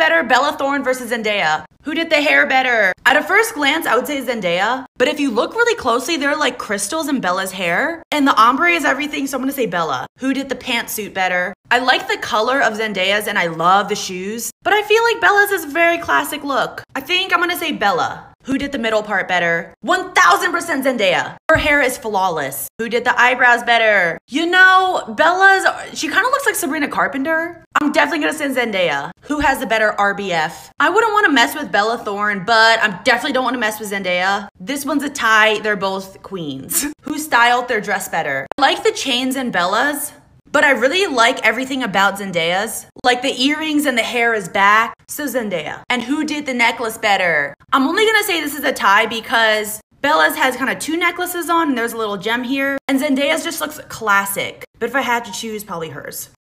better? Bella Thorne versus Zendaya. Who did the hair better? At a first glance, I would say Zendaya. But if you look really closely, there are like crystals in Bella's hair. And the ombre is everything, so I'm gonna say Bella. Who did the pantsuit better? I like the color of Zendaya's and I love the shoes. But I feel like Bella's is a very classic look. I think I'm gonna say Bella. Who did the middle part better? 1000% Zendaya. Her hair is flawless. Who did the eyebrows better? You know, Bella's, she kind of looks like Sabrina Carpenter. I'm definitely gonna say Zendaya. Who has the better RBF? I wouldn't want to mess with Bella Thorne, but I definitely don't want to mess with Zendaya. This one's a tie. They're both queens. Who styled their dress better? I like the chains in Bella's, but I really like everything about Zendaya's. Like the earrings and the hair is back, so Zendaya. And who did the necklace better? I'm only gonna say this is a tie because Bella's has kind of 2 necklaces on and there's a little gem here. And Zendaya's just looks classic. But if I had to choose, probably hers.